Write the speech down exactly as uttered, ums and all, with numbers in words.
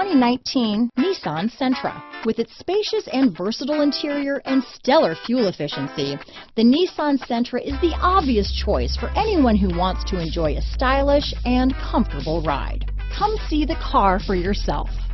twenty nineteen Nissan Sentra. With its spacious and versatile interior and stellar fuel efficiency, the Nissan Sentra is the obvious choice for anyone who wants to enjoy a stylish and comfortable ride. Come see the car for yourself.